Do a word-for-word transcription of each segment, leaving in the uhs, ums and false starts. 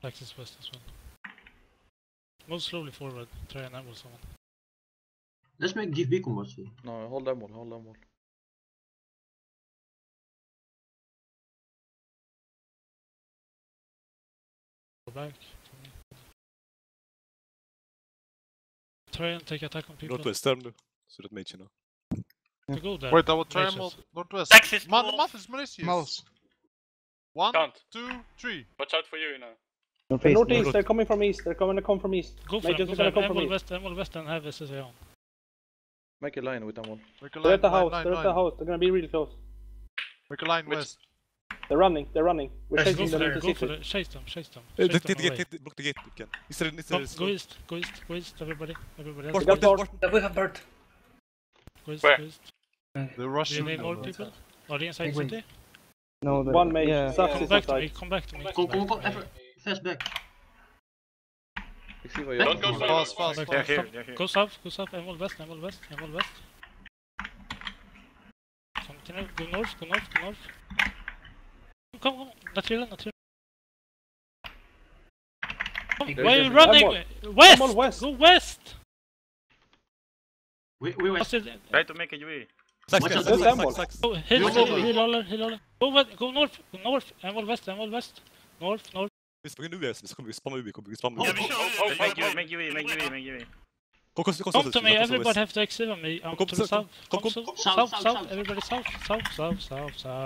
Axis west as well. Move slowly forward. Try and ambush someone. Let's make give beacon watch. No, hold them all, hold them all. Go back. Try and take attack on people. Northwest där nu. Så det är mage nu. To go there. Wait, I will try Mages. and hold northwest. Axis Ma north. Malthus, Malicious. Mouse. One, Count. two, three. Watch out for you now. The northeast, they're coming from east. They're coming to come from east. Go for Mages them, go are for gonna them. come from Emerald east. west, Emerald west and have S S A on. Make a line with them all. Make a They're line, at the line, house. line, They're at the line. house. They're gonna be really close. Make a line Which- west. They're running. They're running. We're Yes, Go chasing for them them, into go for city. them. Chase them, chase them. Eh, Chase Det them det away. gate, block the gate you can. Is there is Come, there go east, go east, go east, everybody. Everybody else. Bort, got bort, bort. bort. We have bird. Go east, Where? go east. They're Do you rushing. need more people? Are they inside Wait. city? No, one mage. yeah. Saps Come is back to me, inside. come back to me. Come, come, come, ever, fast back. You see where Don't you're go Fast, so fast, fast. fast, They're fast. They're here, Stop. they're here. Go south, go south, Emerald west, Emerald west, Emerald west. Continue, go north, go north, go north. Come, come, Naturilla, Naturilla. Come, There's why are you just- running? Emerald. West! Emerald west. Go west! We, we west. Faster, Try to make a U E. Sax, Watch sax, out, sax, just sax, ambush. sax. Go, heal, Go heal, north. heal, heal, heal, heal. Go, west, go north, go north, Emerald west, Emerald west. North, north. Vi springer nu igen, så kommer vi spamma U B, kommer vi spamma U Yeah, B. we should make U E, make U E, make U E, make U E. Kom, kom, kom, Come to me, everybody have to exit on me. Um, Come, to the come, south. come, Come, come. south, South, south, south, south, south. everybody south, south, south, south, south.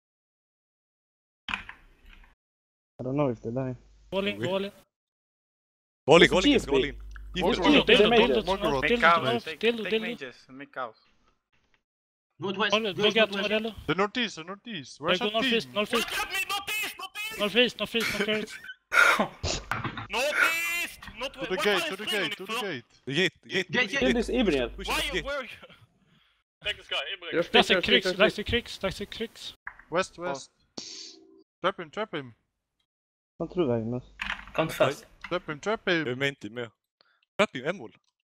I don't know if they're dying. All in, go all in. All in, It's all in, G F all B. in. More Give Well, Dildo, me Dildo, dildo, they made dildo it. to More north, growth. Make dildo to cows, north, take, dildo, take dildo. mages, make cows. Northwest. All- Go Go east, get northwest. Morello. The northeast, the northeast. Where's Go our team? northeast, northeast, Look at me, northeast, northeast! northeast, northeast, northeast. Northeast! Not To the gate, to the gate, to the gate. The gate, the gate, Gate, the Kill this Ibrien. Push Why the you, gate. where are you? Take this guy, Ibrahim. Just That's a just Krix, just that's a Krix, that's a Krix. West, west. Trap him, trap him. Jag tror vägen alltså. Count fast. Trap him, trap Jag him. är main team med. Trap him, Emerald.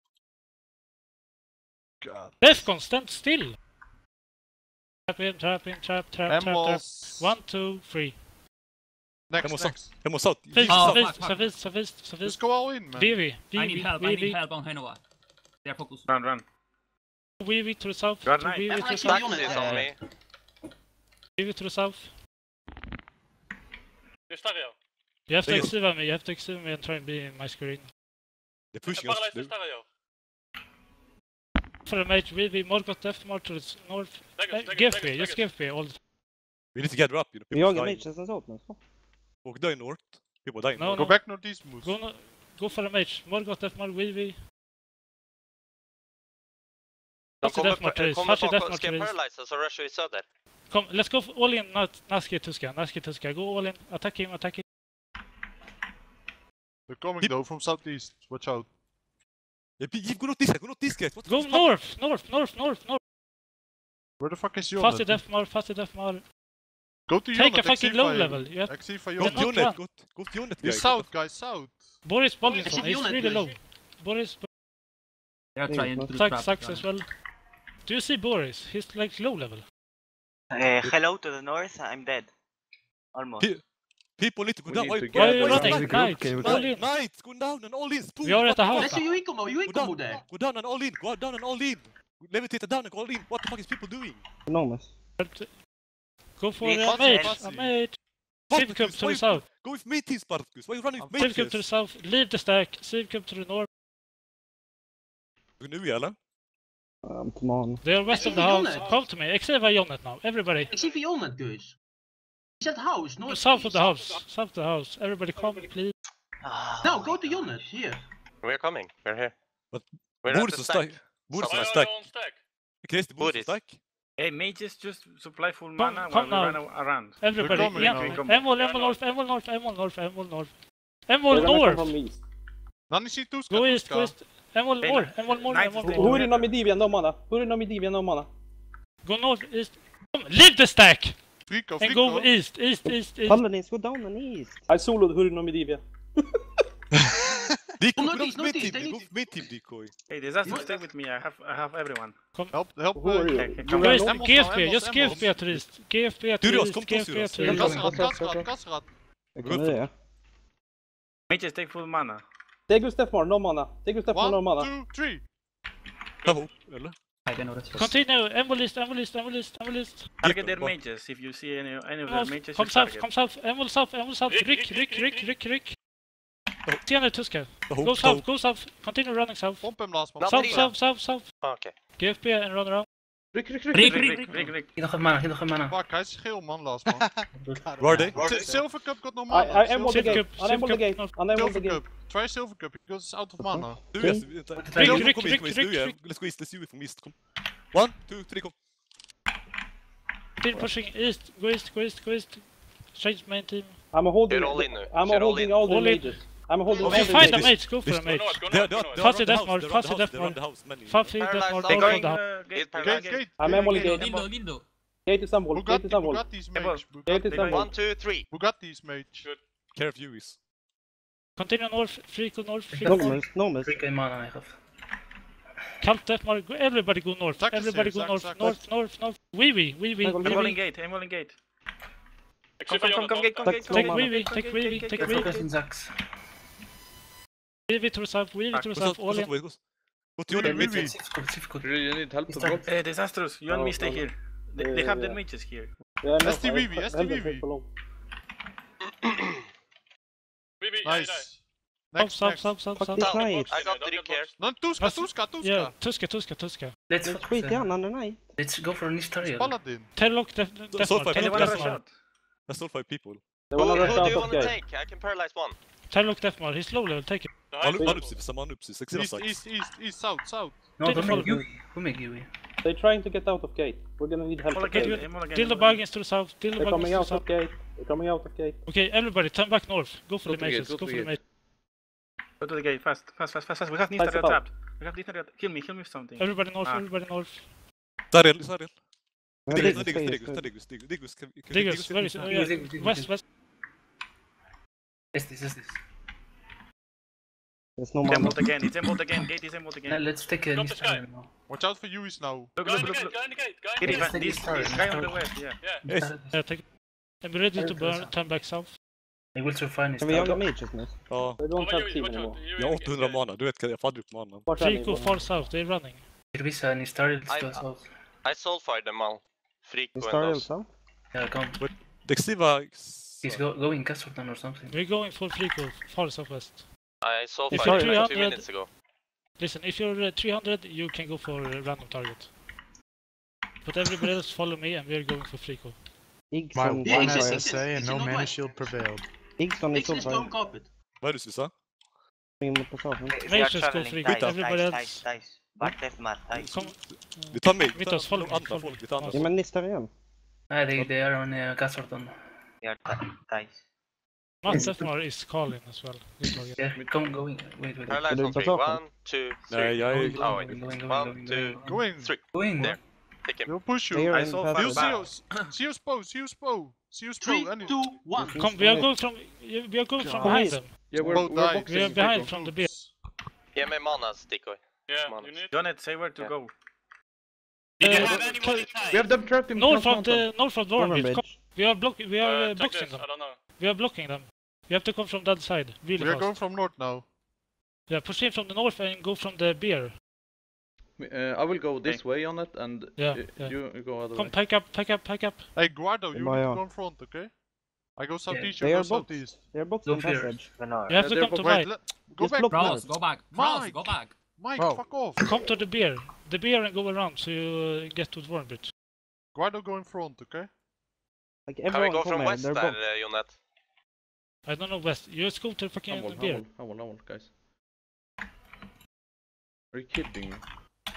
God. Defcon, stand still! Trap in, trap in, trap, trap, trap, trap. Emeralds. One, two, three. Next, Emerald next. Emerald south. Fist, Oh, fist, fuck, fuck. savist, savist, Just savist. go all in, man. Vivi, I need Vivi, help, I need Vivi. help on Henoa. They're focused. Run, run. Vivi to the south, Good to night. Vivi to the That's south, actually Axis on on it. me. Vivi to the south. Just Dario. You have to Take it. exit me, you have to exit me and try and be in my screen. They're pushing us. Paralyze They're- just Dario. For the mage, Vivi, Morgoth, Deft, more to the s- north. Take Uh, us, take give us, me, take us, just take us. give me all the We need to gather up, you know. Vi People jagar dying. mages sen åt nu. så. Folk dying north. People dying No, north. Go no. back northeast, Moose. Go, no, go for the mage. Morgoth, Deft, more, Vivi. De Fast i kommer, Death Martyrs, kommer fast i Death bakom, ska jag Martyrs. paralyza så rushar vi söder. Come, let's go for all in, not Naski Tuska, Naski Tuska. Go all in, attack him, attack him. They're coming Keep- though from southeast. Watch out. Yeah, give- Go north, go north, guys. What the Go fuck? north, north, north, north, north. Where the fuck is your Fast i Death Mar, fast i Death Mar. Go to Take Jonet, a fucking Exif low fire. level. You have Exif fire Go They're to not Jonet. Jonet, run. go to- go to Jonet, He's guys. south, guys, south. Boris Bollinson, Exit he's unit, really low. guys. Boris, They're Hey, trying not- to Sax, trap. Sax as well. Do you see Boris? He's like low level. Uh, hello to the north, I'm dead. Almost. Pe- People need to go We down. need Why to why- Why are you why- running? why- Group, Knights, group. all in. Knights, go down and all in. Spoon. We are at the What house. Let's see U E combo, U E Go combo down, there. go down and all in. Go down and all in. Levitate down and go all in. What the fuck is people doing? Enormous. Go for Need a fast, mage, fast. a mage. Spartacus, Civ Cup to why the you- south. Go with me, team Spartacus. Why are you running with Civ Cup to the mages? south. Leave the stack. Civ Cup to the north. Nu eller? Um, come on. They are west of the Exit house. Jonet. Come to me. Exit Jonet now. Everybody. Exif Jonet, guys. He's at house, north. South of the house. South of the house. Everybody come, please. No, go to Jonet, here. We're coming, we're here. But We're at Boris the och stack. stack. Boris Why och are stack. you on stack? Krävs det Boris och Boris. stack? Hey, mages just supply full Come- mana come while we now. run a- around. Everybody. coming Yeah. now. Emol, Emol north, Emol north, Emol north, Emol north. They're Emol gonna come north. from east. Nani see Tuska, Go east, Tuska. go east. Emol Hey, more, Emol more, Knights Emol is more. Who in Nomidivian, no mana. Who in Nomidivian, no mana. Go north, east. Come, leave the stack Frico, and go Frico. east, east, east, east. Paladins, go down and east. I soloed Hurri Nomidivian. Decoy, Oh, go northeast, down with northeast, team. they Go need- with me team, Decoy. Hey, disaster, What? stay with me. I have, I have everyone. Help, help. Who are you? Okay, You come Go are east, Emmons G F now, P, Emmons, just G F P Emmons. to east. G F P to Tyrios, east, kom G F till P oss, to Tyrios. east. Kasrat, Kasrat, Kasrat. Jag Good. kommer det. Good. Mages take full mana. Take your Stephmore, no mana. Take your Stephmore, no One, mana. two, three. Bravo, eller? Nej, det är nog rätt. Continue, Embolist, Embolist, Embolist, Embolist. Target their mages if you see any any of their mages. Come you south, target. come south, Embol south, Embol south. Ryck, ryck, ryck, ryck, ryck. Tiana Tuska. Oh, Go south, go south. Continue running south. Pump him last one. South, south, south, south. Okay. G F B and run around. Rick, Rick, Rick. Rick, Rick, Rick, Rick, Rick, Rick, Rick. Hier nog een mana, hier nog een mana. Fuck, hij is geel man last man. Where are they? S- Silver Cup got no I, mana. I am on the Silver gate. Cup, I am on the Silver gate. Cup, I am on the Silver gate. Cup. Try Silver Cup because it's out of mana. Do Okay. yes. Rick, Come, Rick, come east, come east, Rick, do yeah. Rick. Let's go east, let's do it from east, come. One, two, three, come. Still pushing east, go east, go east, go east. Change main team. I'm holding. They're all in now. I'm They're all holding in. all the All in. mages. I'm holding all Okay, the find a mages. mage, go for a mage. They're, they're, they're Fast around the death house, mode, they're fast around the death house, they're around mode. the house, many. Fast death Paralyzed mode, out. They're all going from the house. uh, gate, Gate, gate, Gate, gate. gate. I'm Emily Lindo, gate. Lindo, Lindo. Gate is Emily. Gate Bugatti, is Emily. Bugatti's Emol. mage. Gate is They're going- Emily. One, two, three. Bugatti's mage. Care of Uis. Continue north, Frico north, No Frico north. miss, no miss. Three K mana I have. Cult death mode, go- everybody go north. Zack is Everybody here, go Zack, north, Zack. north, north, north. Wee wee, wee wee, I'm I'm holding wee wee. gate, I'm holding gate. Come, come, come, come, gate, come, Take gate, come, Take gate, wee wee, come, take gate, wee gate, wee, gate, take gate, wee gate, Focus gate. in Zax. Wee wee to the south, wee wee to the Go south, south, all go south, in. wait, go. Go to Really, your really? mid. It's good, it's good. You really need help to Start. drop. Uh, Disastrous, you and Oh, me stay no. here. They, Yeah, they have yeah. their mages here. Yeah, no, S T V V, I- S T help V them V. take for long. Nice. South, Next, south, next. south, south, Fuck south. this knight. I got Rick here. No, Tuska, Tuska, Tuska. Yeah, Tuska, Tuska, Tuska. Let's Let's focus, skit i uh, han under knight. Let's go for Nistariel. Paladin. Tellock, death death So mode, far, Tellock, Anyone death rush mode. out? That's all five people. They Who, wanna who rush do out you of want to gate. take? I can paralyze one. Tellock death mode, he's low level, take it. Man man upp sig, vissa man upp sig, sex East, sax. east, east, east, south, south. No, Take don't the make follow. Yui. Who make Yui? They're trying to get out of gate. We're gonna need help. I'm all at again, gate. I'm all again. Deal the I'm all again. bargains to the south, deal the They're bargains coming to the out of south. gate. They're coming out of gate. Okay, everybody, turn back north. Go for Go the to the gate, mages, go go to for the the gate. mages. Go to the gate, fast, fast, fast, fast, fast. We have Fast Nistariel about. trapped. We have Nistariel. Kill me, kill me with something. Everybody north, Ah. everybody north. Sariel, Sariel. Men Diggus, Diggus, Diggus, Diggus, Diggus, Diggus. Diggus, Diggus, kan vi- kan vi- Diggus, kan where vi- is, oh, Diggus, yeah, Diggus, Diggus, west, Diggus. west. Yes, this is this. There's no It's mana. emerald again, it's emerald again, gate is emerald Uh, again. let's take a Nistariel now. Watch out for Uis now. Look, look, look, look. Get it, Let's take this, Nistariel, this guy on the Nistariel. west, yeah. Yes. Yeah, take it. And be ready to Very burn, close. turn back south. I will survive Kan vi jaga Nistariel. mages nu? Ja, They don't have team anymore. jag har åttahundra mana, du vet jag faller upp mana. Watch out, Frico Nico. far south, they're running. Irvisa, Nistariel I- still south. I soulfired them all. Frico Vi and startar those. alltså. Yeah, come. Dexiva... He's go going Castletown or something. We're going for Frico, far southwest. I If soulfired you're them like two three hundred minutes ago. Listen, if you're uh, three hundred, you can go for a random target. But everybody else follow me and we're going for Frico. Iggs My on Yeah, one it's just- side. it's- it's in northwest. prevailed. Iggs on It's is the stone over. carpet. Vad är det Susa? In mot passagen. We are Mages go traveling. free, Dice, everybody dice, else. dice, dice. Back left mat, dice. Kom, Vi tar mig, vi Mitt tar oss, follow me, andra follow folk, me. vi tar andra Ja folk. men Nistar igen. Ah, they, they are on uh, Castletown. We are di- dice. Matt Deathmar is calling as well. Good target. Yeah, come going. Wait, wait. Paralyze du on three. ta saken? One, two, Nej, three. jag Going, är... Oh, going, wait. going, going, going, One, going, two, going. Going. three. Going. There. Take him. We'll push you. They are I in saw passive. You five see back. us. See us bow, see us bow. See us Three, bow. Any. two, one. Come, we are going from, we are going from behind them. Yeah, we're, Both we're dice. boxing. We are people. behind from the beer. Give me mana, Decoy. Yeah, Come on. you need. Jonet, say where to Yeah. go. Uh, We have them trapped in north North of the north of Storm Dornbridge. Bridge. We are blocking. We are uh, boxing them. don't know. We are blocking them. You have to come from that side, really We are fast. going from north now. Yeah, push in from the north and go from the beer. Uh, I will go this way on it, and Yeah, uh, yeah. you you go other Come, way. pack up, pack up, pack up. Hey, Guardo, you Maya. need to go in front, okay? I go southeast, They you go are both. southeast. They're both Don't in fear. passage. You have Yeah, to they're come to both- Wait, right. let, go Just back. block Bros, north. go back. Mike. Bros, go back. Mike, Bro. fuck off. Come to the beer. The beer and go around so you uh, get to Dornbridge. Guardo, go in front, okay? Like Can we everyone go come from here, west they're there, both. uh, Jonet? I don't know west. You just go to fucking Humble, beer. humble, humble, humble, guys. Are you kidding me?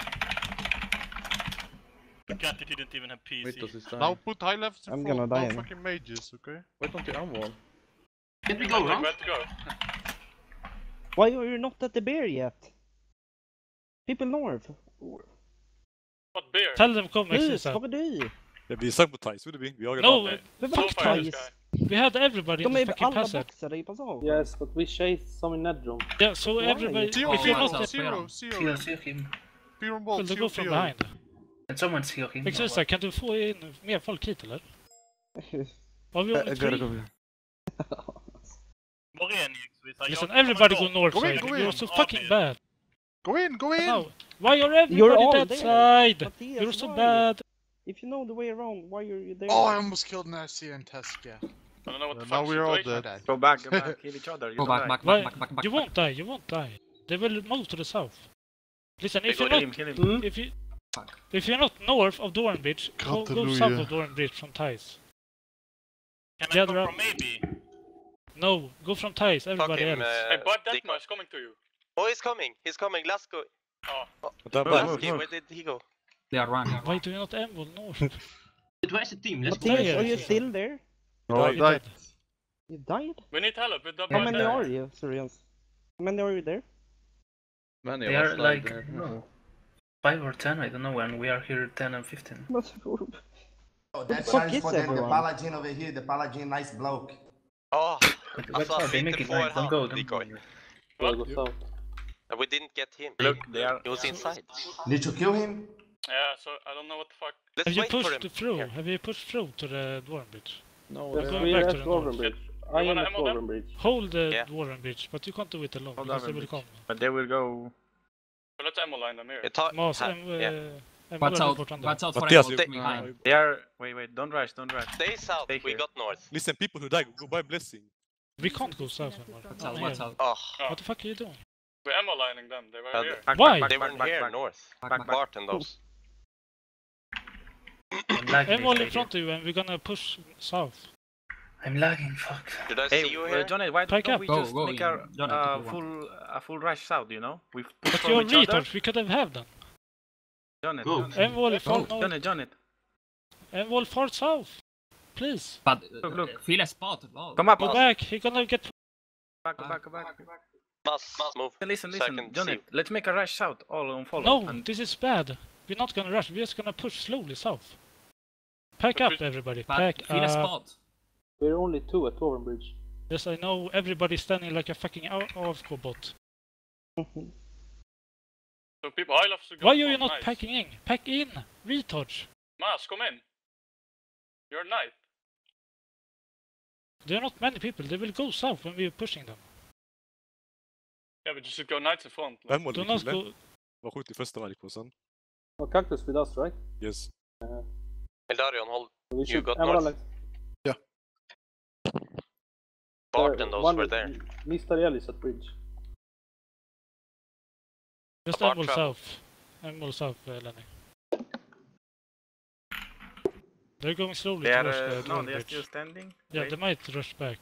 Gatti didn't even have P C. Mythos is dying. Now put high levels in I'm front, gonna no die. fucking mages, okay? Why don't you unwall? Can we go around? to go? Why are you not at the beer yet? People north. What beer? Tell them come Hus, exist. kommer du? Ja, vi sabotage, gjorde vi? Vi jagade No, alla. Men So vart far, guys? this we had everybody in De the är fucking alla passage. boxade i passage. Yes, but we chased some in Nedrum. Yeah, so Why? everybody. Zero, If you're zero, not, zero, See zero. see him. Fear and will bolt, they zero, go from zero. behind. And someone see him. Exista, kan du få in mer folk hit eller? Har vi only three? Listen, everybody go north Go in, side. go You're in. so fucking bad. Go in, go in! No. Why are everybody You're all that there. side? Matthias, You're so why? bad. If you know the way around, why are you there? Oh, I almost killed Narcia and Teskia. I don't know what the Uh, fuck now we're all situation. dead. Go back, go back, kill each other. You Go don't back, die. back, Why? back, back, back, You back. won't die. You won't die. They will move to the south. Listen, if Kill you're him, not, kill him. Hmm? if you, Fuck. if you're not north of Dornbridge, go, go Hallelujah. south of Dornbridge from Thais. Can I Gather come up. from maybe? No, go from Thais. Everybody him, else. uh, Hey, Bud Dico. Detmer is coming to you. Oh, he's coming. He's coming. Let's go. Oh. They're Move, back. move, Okay, move. where did he go? They are running. Why do you not envol north? Where's the team? Let's go. Matthias, are you Yeah. still there? No, I You died. dead. You died? We need help with the How Bud many there. are you, Syrians? How many are you there? Many They of are us like, died there. no, five or ten, I don't know, and we are here ten and fifteen. What Oh, the that fuck shines is for them. The everyone? Paladin over here, the Paladin, nice bloke. Oh, But I what's saw up? They make Peter it nice. Don't go, Forehand don't go. decoy. Go, What? go south. And we didn't get him. Look, they are. He was inside. Need to kill him? Yeah, so I don't know what the fuck. Let's Have you wait for pushed him. through? Here. Have you pushed through to the Dwarven No, Yes, We're they going we back are to at the north. Dwarven Bridge. You I am wanna at ammo them? Dwarven Bridge. Hold the Yeah. Dwarven Bridge, but you can't do it alone Hold because they Dwarven will Bridge. come. But they will go. So let's ammo line them here. It ta- Mas, ha- em, yeah. uh, em, Watch go out, report on them. watch out for Matthias, envol they- coming behind. They are. Wait, wait. Don't rush. Don't rush. Stay south. Stay We here. got north. Listen, people who die, go buy blessing. We can't go south anymore. Watch I'm out, watch here. out. Oh, What the fuck are you doing? We're ammo lining them. They were uh, here. Back, Why? Back, they back, weren't back, here back, north. Back, back, back. back. Bart and those. I'm lagging. I'm all in inside front of you and we're gonna push south. here. I'm lagging, fuck. Did I Hey, see you uh, here? Johnny, why Pick don't up. we Go, just go, make you- a Johnny, uh, if you full a full rush south? You know, we But from you're each other. retards, we could have had them. Johnny, Go. Johnny, Envol far north. Johnny, Johnny. Envol far south. Please. But Look, uh, look. feel a spot. Oh. Come up, Go Mas. back, he's gonna get... Back, back, back. Mas, move. Listen, So I listen, can Johnny. see. Let's make a rush south, all on follow. No, And this is bad. We're not gonna rush, we're just gonna push slowly south. Pack But up we- everybody, But pack feel a up. spot. We're only two at Dwarven Bridge. Yes, I know everybody's standing like a fucking A F K bot. So people, I love to go. Why are you front, not nice. packing in? Pack in! Retards! Mas, come in. You're a knight. There are not many people, they will go south when we're pushing them. Yeah, but you should go knights in front. Like, Vem var Do det not killen? go... Var skjut i första man gick på sen. Well, Cactus with us, right? Yes. Eldarion, hold. We You should got Emerald north. Lights. Bart Uh, and those one were is- there. Mistariel is at bridge. Just Apart Envol travel. south. Envol south, uh, Lenny. They're going slowly they are. towards Uh, the no, Dwarven they are Bridge. still standing. Yeah, Wait. they might rush back.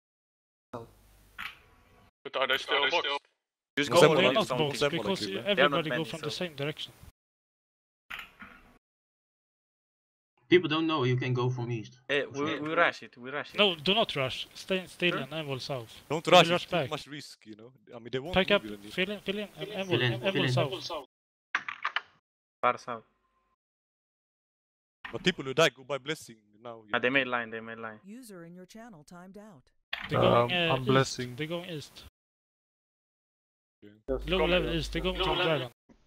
but are they still boxed? Just Well, go Semble They're all like not in some- something. boxed Semble because like you- Krille. They are not everybody go many, from the so- same direction. People don't know you can go from east. Hey, we, we rush it. We rush it. No, do not rush. Stay still Sure. and Envol south. Don't They rush, will it's rush too back. much risk, you know. I mean, they won't Pack move up, you. fill in, fill in, and Envol, Fill in, Envol fill in. south. Far south. But people who die go by blessing now. Ah, they made line. They made line. User in your channel timed out. They're going Um, uh, I'm east. blessing. They're going east. Just Low come level here. east. They're going to the dragon.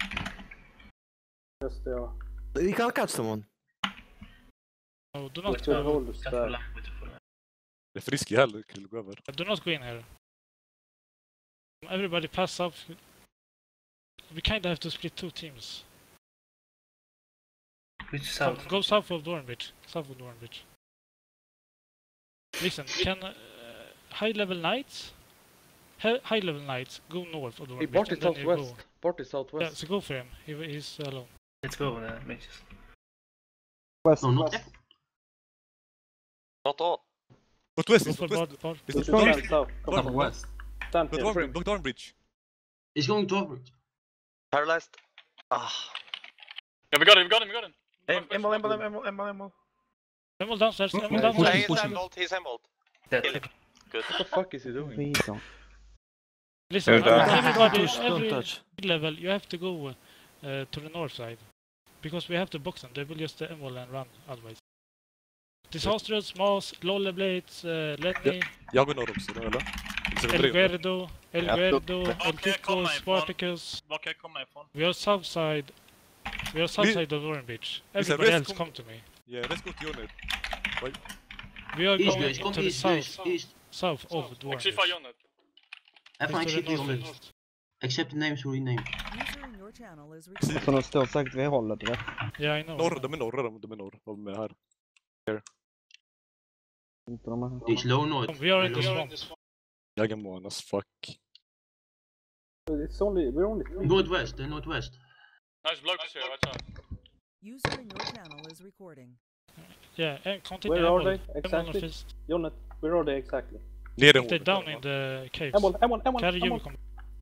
Yes, they are. You can't catch someone. No, do not Let's go go. hold us Careful there. line with the full line. Det är frisk i heller, Krill, gå över. Do not go in here. Everybody pass up. We kinda have to split two teams. Which So south? go south of Dornbridge. South of Dornbridge. Listen, can uh, high level knights, hi- high level knights go north of Hey, Dornbridge Bart is and then you go. southwest. Bart is Yeah, southwest. so go for him. He, he's alone. Let's go, uh, mages. West, No, not west. Not all. But west, Go it's for west. Bart. Bart. It's Let's not go Dornbridge. down south. Come From on. west. Stand But here. Dornbridge, look Dornbridge. He's going to Dwarven. Paralyzed. Ah. Yeah, we got him, we got him, we got him. Hey, Emil, Emil, Emil, Emil, Emil. Envol downstairs. Envol Yeah, Yeah, push downstairs. him, he's push him. emerald. He's emerald. Dead. Kill him. Good. What the fuck is he doing? We don't. Listen, Don't touch. everybody, Push, don't every touch. level, you have to go uh, to the north side. Because we have to box them. They will just uh, Envol and run otherwise. Disastrous, Mas, Lolleblades, uh, Lenny, Jag går norr också då, eller? Eller så El är det Drev. Guerdo, El Guerdo, El Kiko, Spartacus. Var kan jag komma ifrån? We are south side. We are south side of Dornbridge. Listen, Everybody rest else com- come to me. Yeah, let's go to Jonny. We are East going guys, come to the east guys, south. east. south of Dwarven Exifa Bridge. Jonet. Everyone It's to except the the only. northeast. Except the names we name. User in your channel is recording. Så de står säkert vid hållet rätt. Yeah, I know. Norr, de är norra, de, de är norr. De är här. Inte de här. It's low north. We are in the Low- swamp. Jagamon as fuck. It's only, we're only three. Northwest, the northwest. Nice blockers here, watch out. User in your channel is recording. Yeah, and continue. Where are Emerald. they Emerald exactly? northeast. Jonet, where are they exactly? Nere They're down in the caves. Emerald, Emerald, Emerald, Carry you will Emerald. come.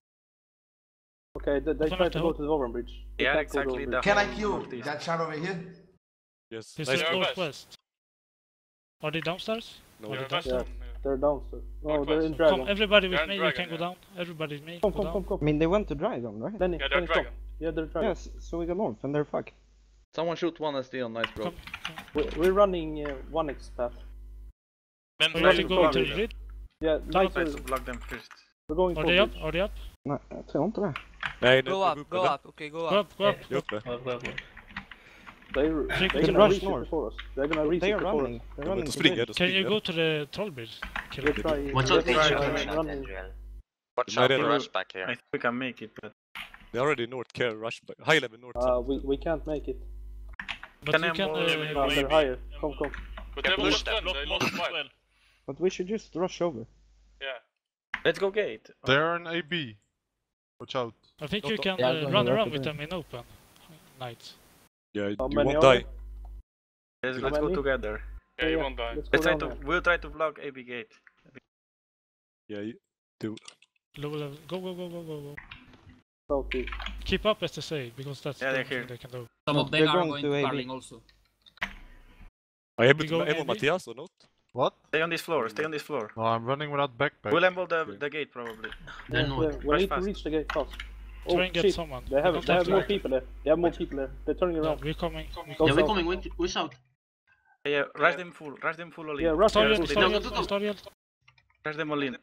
Okay, they, they Open tried up to the go hole. to the Dwarven Bridge. They Yeah, can't go to exactly. Dwarven The Bridge. Can I whole kill northeast. that shot over here? Yes. This Nice. is They're west. northwest. Are they downstairs? No. Are they They're downstairs? west. Yeah. They're downstairs. No, Northwest. they're in Come, Dragon. everybody with They're in me, you Dragon, can go yeah. down. Everybody with me, Come, go come, down. come, I come. mean, they went to Dragon, right? Lenny, Yeah, they're Lenny, stop. Dragon. Yeah, they're Dragon. Yes, so we go north and they're fucked. Someone shoot one S D on nice bro. Come. We're, we're running uh, one X path. We Right, need to go block to it. the grid. Yeah, Try nice. Try We're, to block them first. we're going Are for they up? bridge. Are they up? Nej, jag tror inte det. Nej, Go det- up, go eller? up, okay, go Go up. up, go up. Jag är uppe. Go up, go up, go up. They're, They they're can gonna rush reach it north. before us. They're gonna reach They it are before running. us. They're De running de to springer, bridge. de Can you springer. go to the troll bridge? Kill We're it. trying. Watch we're out, they trying, shoot. uh, running. Watch Nej, out det for är- rush back I here. think we can make it, but They're already north, care, rush back. High level north. Uh, we, we can't make it. But Can you I can. more- Uh, No, they're higher. Come, come. But they Yeah, lost push one, them. they lost five. But we should just rush over. Yeah. let's go gate. They're on A B. Watch out. I think Don't- you can Yeah, uh, go run ahead, around go with ahead. them in open night. Yeah, you How won't many are die. Let's, How let's go many? together. Yeah, you won't die. Let's go Let's try down to. there. We'll try to block A B gate. Yeah, you do. Low level. Go, go, go, go, go, go. Southeast. Keep up as they say, because that's Yeah, the they're only here. thing they can do. Some of them are going to A B. also. Are you able We to go ammo A B? Matthias or not? What? Stay on this floor. Stay on this floor. No, I'm running without backpack. We'll emble the Okay. the gate probably. They're Yeah, north. we Rush need to fast. reach the gate fast. Oh Try and get shit, someone. they We have, don't they have to more act. people there. They have more people there. They're turning No, around. we're coming. We Go Yeah, we're south. coming. We're, we're south. Yeah, rush them full. Rush them full all in. Yeah, rush Stariel, them. Stariel, Stariel, go, go, go. Stariel. Rush them all in.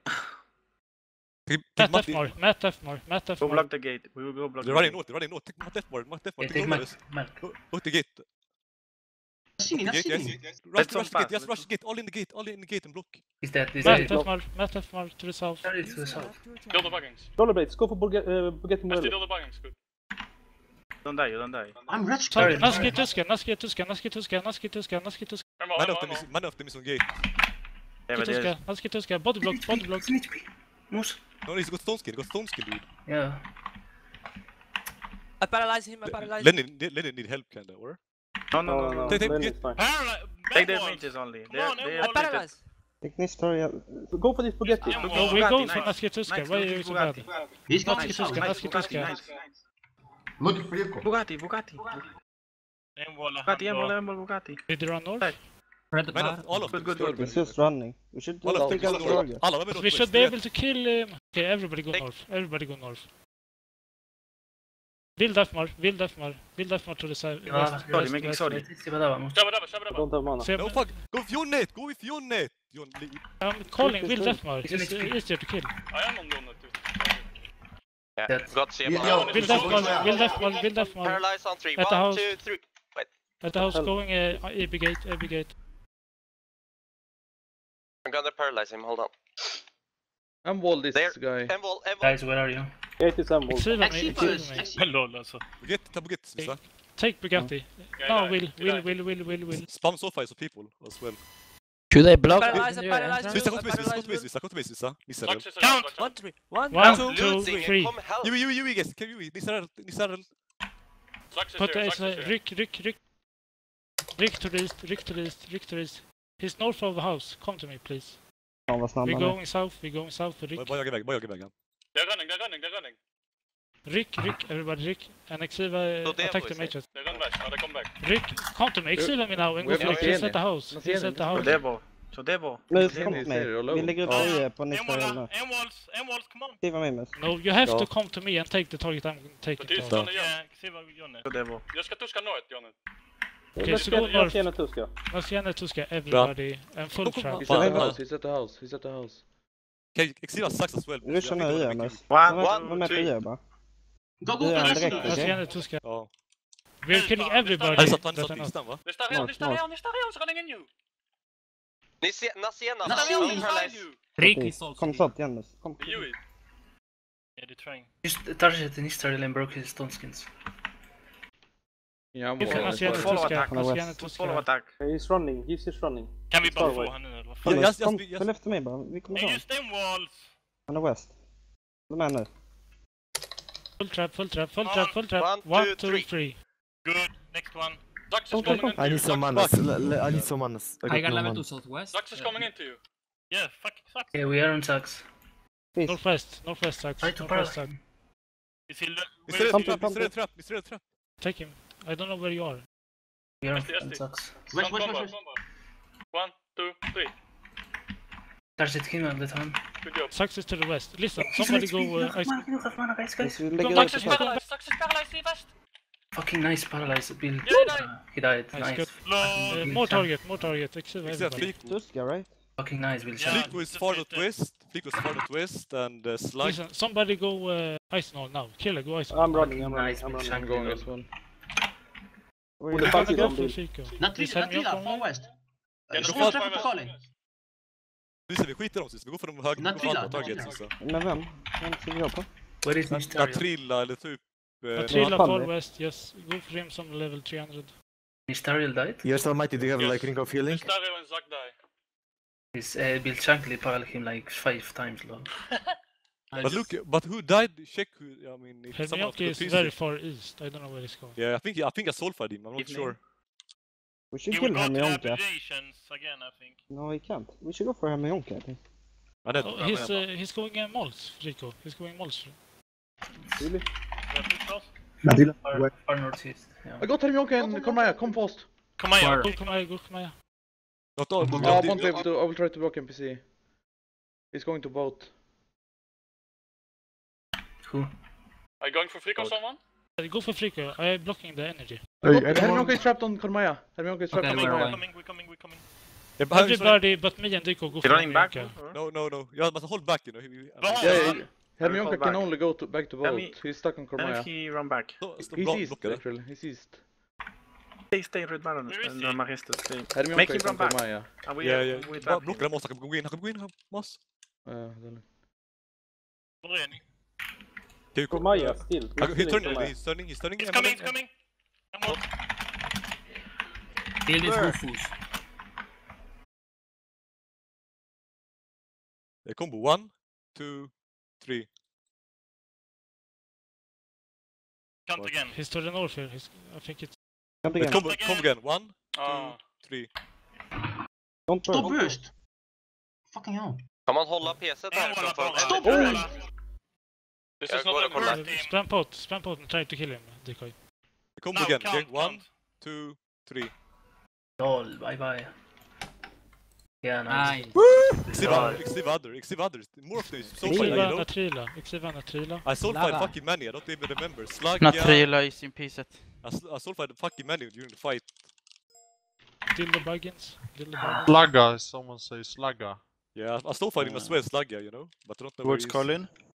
Take, take Matt Matti. Defmar, Matt Defmar, Matt Go Defmar. block the gate. We will go block They're the running gate. north, they're running north. Take Matt Defmar, Matt Defmar. Yeah, Take take over Matt. this. Matt. Go, go to the gate. I've seen it, I've Gate, seen yes. it. Rush, Let's rush on the gate, fast, yes, let's rush the gate. All in the gate, all in the gate and block. Is that is Matt that? Defmar, Matt Defmar to the south. That is to the User south. left your Kill the channel. buggings. Rollerblades, go for Bugatti, uh, Bugatti I Morelli. still the buggings, good. Don't die. You don't die. I'm red Sorry, scared. Naski Tuska, Naski Tuska, Naski Tuska, Naski Tuska, Naski Tuska, Ammo, Man ammo, of them is, ammo. man of them is on gate. Yeah, but Tuska, there's. Naski Tuska, body block, body block. Moose. No, he's got stone skin, got stone skin, dude. Yeah. I paralyze him, I paralyze him. Lenny, Lenny need help, kinda, or? No, no, No, no, no, no. no. Take- take- Lenny's get- fine. Paralyze! Take their mages only. They on, they Emil. are I paralyze! Tekniskt Stariel. Go for this Bugatti. Yeah, No, well, we Bugatti, go for nice. Naski Tuska, Nice, why are nice, you so Bugatti. bad? He's got Naski me south. Tuska, Nice, Naski Bugatti, Tuska. nice. Look at vehicle. Bugatti, Bugatti. Bugatti, emble, emble, Bugatti. Did they run north? Right. Man of, all of them. Good, good, good. It's just running. We should All just of them take is out north. target. Alla, vem är We should northwest? be able to kill him. Okay, everybody go Take- north. Everybody go north. Bill Defmar, Bill Defmar, Bill Defmar to the side. Ja, west, sorry, west, making west, sorry. west. Shabba dabba, shabba I dabba. don't have mana. Se- No, fuck. Go with Jonet, go with Jonet. Jon, I'm calling Bill Please, Defmar. please. It's uh, easier to kill. I am on Jonet, dude. Yeah, That's- got C M. Yeah, yo, Bill Defmar, Bill Defmar, Bill Defmar. Paralyze on three. At the One, house. two, three. At the house Hell. going uh, A B gate, A B gate. I'm gonna paralyze him. Hold on. I'm wall this There. guy. Envol, Envol. Guys, where are you? Gate is emerald. Exiva me, Exifa exiva is- me. Exifa. Lol alltså. Get, ta Bugatti, Smissa. Take Bugatti. Yeah, No, yeah, Will, yeah. Will, Will, Will, Will, Will. Spam so far so people as well. Should I block? Paralyze, I paralyze, Smissa, I gå till mig, Smissa, gå paralyze. till mig, Smissa, gå till mig, Smissa. Missar den. Slugs is Count! around, One, three. One, One, two, two, Losing. three. Come help. You, you, you, you guys, can you, Nissar, Nissar. Slugs is Put here, uh, Slugs is here. Rick, Rick, Rick. Rick to the east, Rick to the east, Rick to the east. He's north of the house. Come to me, please. Fan vad snabb We're han är. going south, we're going south for Rick. Bara jag iväg, bara jag iväg. They're running, they're running, they're running. Rick, Rick, everybody, Rick. And Exiva So uh, they attack have the voice, mages. They run back, now they come back. Rick, come to me. Exiva me now and go We for have Rick. not He's seen at the it. house. Not He's seen at the it. Så house. Devo. Så Devo. Mus, Ser kom ni, till ser mig. ni, all Vi over. lägger upp Ja. tio på nästa Enwalls, runda. Enwalls, Enwalls, come on. Skriva mig Mus. No, you have Ja. to come to me and take the target I'm But taking. this to. one again. Se vad Jonne. Så Devo. Jag ska tuska north, Jonne. Okay, Let's so go get, north. let's get a Tuska. Marciana Tuska, everybody, and full Come trap. on. He's at the Fan. house, he's at the house, he's at the house. Okay, Exiva sucks as well. Ryssar med I Mus. One, Var two, med på three. I bara. Go, go, Ja, go, direkt, go. okej. Marciana Tuska. Ja. We're killing everybody. Han satt han that satt I know. listan va? They start here, North, they start north. here, they start here, running in you. Ni ser, Nasena, Not Nasena, me, paralyze. you. Okej, kom så, Janus. Kom. You it. Yeah, they're trying. Just touch it in Israel and broke his stone skins. Yeah, I'm If walking han this ser way. en Follow tuska, attack. han ser en Follow tuska. attack. He's running, he's just running. Kan vi bara Star få Wars. han nu eller vad fan? Ja, Janus, just- kom, just- följ efter mig bara. Vi kommer Nej, fram. just them walls! Han är west. De är nu. Full trap, full trap, full On. trap, full trap. One, One, two, two, three. three. Good, next one. Dux is Come, coming come, into I you. need some Dux- manas. L- l- I need some manas. I got no mana. southwest. Dux is coming into you. Yeah, fuck, fuck. Yeah, we are on Sax. Please. Northwest, northwest sucks. Try to Northwest paralyze. sucks. Is he... lo- Ni where ser is en he? trapp, ni ser en trapp, ni ser en trapp. Take him. I don't know where you are. We are S D, S on D. Sax. West, One west, combo, west, west. combo. One, two, three. Touch it, kill me all the time. Good job. Sucks is to the west. Listen, He's somebody right, go. we don't Uh, have ice. mana, we don't have mana, guys, guys. Vi Go lägger back ut to Dux is ett paralyzed, Dux is paralyzed in west. Fucking nice paralyze build. Yeah, he died. Uh, he died. Nice, Nice. good. Lord. Uh, more target, more target. Except Except everybody. Flico. tuska, right? Fucking nice, Will. Yeah. Flico is far northwest. Flico is far northwest and uh, Slug. Listen, somebody go uh, ice null now. Killer, go ice null. I'm running, I'm running, Nice, I'm big running. I'm going as well. Where Who you the go? fuck is Go on for build? Fico. Natrila, Is Hermione Natrila, coming? far west. Yeah, Small no, trap no, for calling. Lisa, vi skiter i dem sist. Vi går för de höga Natrila, alfa targets. Natrila. Lisa. Med vem? Vem ska vi gå på? Where is Mysterio? Natrilla eller typ... eh, Trilla Fan, far det. west, yes. Go for him some level three hundred. Mysterio died. Yes, Almighty, do you have Yes. like ring of healing? Mysterio and Zack die. His uh, Bill Shankly paralyzed him like five times, lol. But look, but who died? Check who... I mean, if someone of Hermioke the is priest- very far east. I don't know where he's going. Yeah, I think I think I sulfied him. I'm not sure. We should He kill will go to the Hermionke. aberrations again, I think. No, we can't. We should go for Hermionke, I think. I don't Oh, know. he's uh, he's going uh, Mols, Rico. He's going Mols. Really? Yeah, pretty close. Far, far northeast. Yeah. I got Hermionke and come here, come fast. Come on, Go, come here, go, come here. Not all. No, I not won't be the- able to. I will try to block N P C. He's going to boat. Who? Are you going for Frico, someone? Uh, Go for Frico. I am blocking the energy. Hermionke is trapped on Kormaya. Hermionke is trapped Okay, on we're We're Kormaya. coming, we're coming, we're coming. Yeah, but how- Everybody but me and Rico go for running back? Hermionke. No, no, no. Yeah, but hold back, you know. he- he- I But mean, hold Yeah, on. yeah. Hermionke back. can only go to back to Let boat. me- He's stuck on Kormaya. he run back? stå- stå- He's bra- east blocka det. actually. He's east. Stay, stay Red Baron Where is and he? uh, Maristus. Stay. Make Hermionke him is run on back. Kormaya. And we, Ja, uh, ja. we Bara trap blocka him. det, Moss. Han kommer gå in. Han kommer gå in, Moss. Uh, det är lugnt. Var är ni? Can you- Kormaya still. Uh, We're He's still in turning, Kormaya. he's turning, he's turning. He's coming, he's coming! Come on. Heal this Rufus. Uh, combo one, two, three. Count again. He's to the north here. He's, I think it's. Can't Uh, again. combo, combo again. One, Ah. three. Don't burn. Stop burst! Fucking hell. Kan man hålla P C En där walla från bara. från En en walla. This Jag is går not a och kollar. burst team. Spam pot, spam pot and try to kill him, Decoy. Combo Now, again. count, Okay, one, count. two, three. Lol, bye bye. Yeah, nice. Exceed other, exceed other, exceed others. More of these. So far, you Exiva know. Natrila, Exiva Natrila. I sulfied Lava. fucking many. I don't even remember. Slug. Natrila is in pieces. I, sl- I sulfied fucking many during the fight. Dildo Buggins. Dildo Buggins. Slugga, someone say Slugga. Yeah, I sulfied him as well, Slug, yeah, you know. But I don't know where Towards he is. Colin.